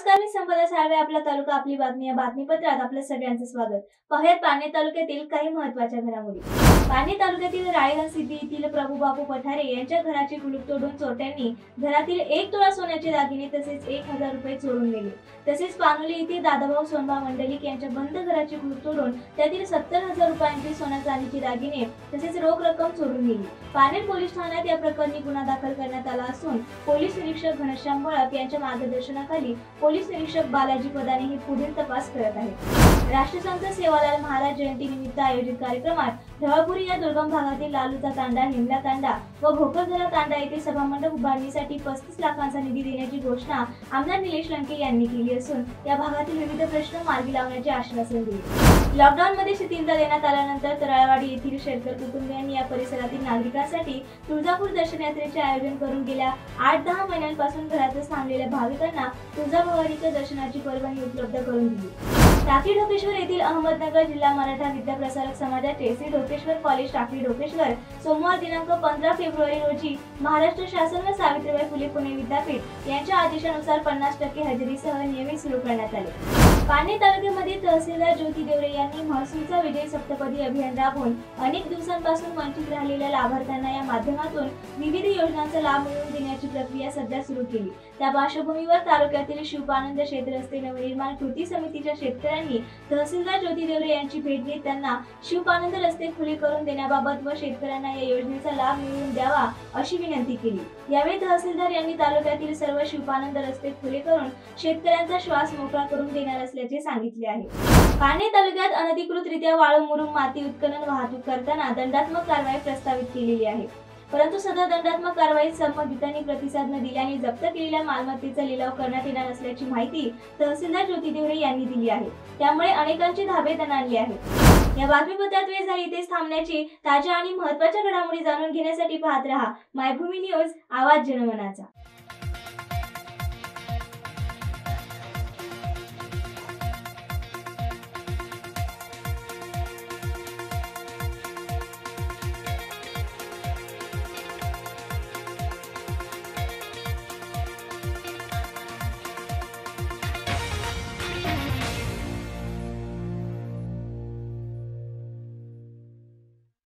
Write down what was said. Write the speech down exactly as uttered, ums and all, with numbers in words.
नमस्कार, मी संपदा साळवे. आपला तालुका आपली बातमी या बातमीपत्रात आपलं सगळ्यांचं स्वागत. पाहुयात पारनेर तालुक्यातील काही महत्त्वाच्या घडामोडी. पारनेर तालुक्यातील राळेगण सिद्धी येथील प्रभुबापू पठारे यांच्या घराचे कुलूप तोडून चोरट्यांनी घरातील एक तोळा सोन्याचे दागिने तसेच एक हजार रुपये चोरून नेले. तसेच पानोली येथे दादाभाऊ सोनबा मंडलिक यांच्या बंद घराचे कुलूप तोडून त्यातील सत्तर हजार रुपयांचे सोन्या चांदीचे दागिने तसेच रोख रक्कम चोरून नेली. पारनेर पोलीस ठाण्यात या प्रकरणी गुन्हा दाखल करण्यात आला असून पोलीस निरीक्षक घनश्याम वळप यांच्या मार्गदर्शनाखाली पोलीस निरीक्षक बालाजी पदाने हे पुढील तपास करत आहेत. राष्ट्रसंत सेवालाल महाराज जयंती निमित्त आयोजित कार्यक्रमात ढवळपुरी या दुर्गम भागातील लालूचा तांडा, हिमला तांडा व भोकरदरा तांडा येथे सभामंडप उभारणीसाठी पस्तीस लाखांचा निधी देण्याची घोषणा आमदार निलेश लंके यांनी केली असून या भागातील विविध प्रश्न मार्गी लावण्याचे आश्वासन दिले. लॉकडाऊन मध्ये शिथिलता देण्यात आल्यानंतर तराळवाडी येथील शेतकरी कुटुंबियांनी या परिसरातील नागरिकांसाठी तुळजापूर दर्शन यात्रेचे आयोजन करून गेल्या आठ दहा महिन्यांपासून घरातच थांबलेल्या भाविकांना तुळजाभवानीच्या दर्शनाची परवानगी उपलब्ध करून दिली. टाकळी ढोकेश्वर येथील अहमदनगर जिल्हा मराठा विद्या प्रसारक समाजाचे श्री ढोकेश्वर कॉलेज टाकळी ढोकेश्वर सोमवार दिनांक पंधरा फेब्रुवारी रोजी महाराष्ट्र शासन व सावित्रीबाई फुले पुणे विद्यापीठ यांच्या आदेशानुसार पन्नास टक्के हजेरीसह नियमित सुरू करण्यात आले. पारनेर तालुक्यामध्ये तहसीलदार ज्योती देवरे यांनी महसूलचा विजय सप्तपदी अभियान राबवून अनेक दिवसांपासून वंचित राहिलेल्या लाभार्थ्यांना या माध्यमातून विविध योजनांचा लाभ मिळवून देण्याची प्रक्रिया सध्या सुरू केली. त्या पार्श्वभूमीवर तालुक्यातील शिवपानंद शेतरस्ते नवनिर्माण कृती समितीच्या शेतकऱ्यांनी तहसीलदार ज्योती देवरे यांची भेट घेत त्यांना शिवपानंद रस्ते खुले करून देण्याबाबत व शेतकऱ्यांना या योजनेचा लाभ मिळवून द्यावा अशी विनंती केली. यावेळी तहसीलदार यांनी तालुक्यातील सर्व शिवपानंद रस्ते खुले करून शेतकऱ्यांचा श्वास मोकळा करून देणार असल्याचे सांगितले आहे. पारनेर तालुक्यात अनधिकृतरित्या वाळू, मुरुम, माती उत्खनन वाहतूक करताना दंडात्मक कारवाई प्रस्तावित केलेली आहे. परंतु सदर दंडात्मक कारवाईत संबंधितांनी प्रतिसाद न दिल्याने जप्त केलेल्या मालमत्तेचा लिलाव करण्यात येणार असल्याची माहिती तहसीलदार ज्योती देवरे यांनी दिली आहे. त्यामुळे अनेकांची धाबे दणाणली आहेत. या बातमीपत्रात वेळ झाली इथेच थांबण्याची. ताज्या आणि महत्त्वाच्या घडामोडी जाणून घेण्यासाठी पाहत रहा मायभूमी न्यूज, आवाज जनमनाचा.